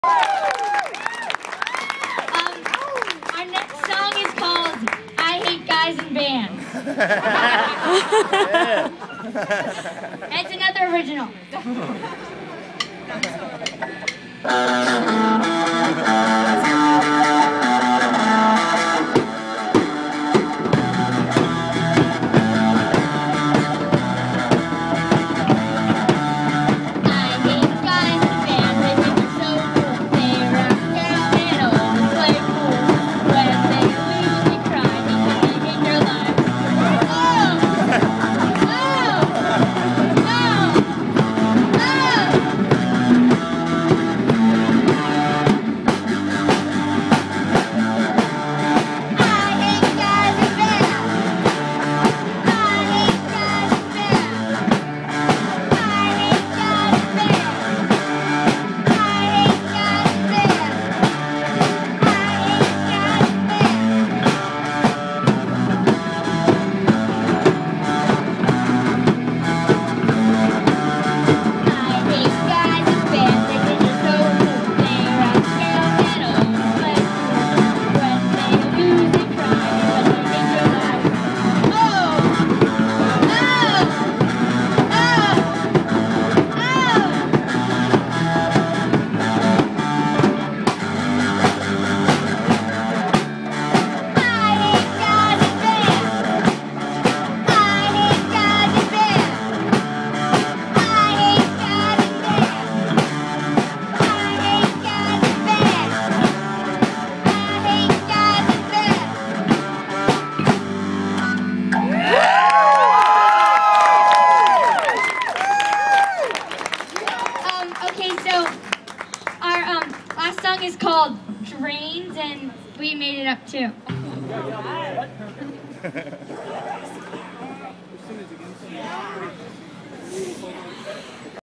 Our next song is called I Hate Guys in Bands. And it's another original. Last song is called Drains, and we made it up too.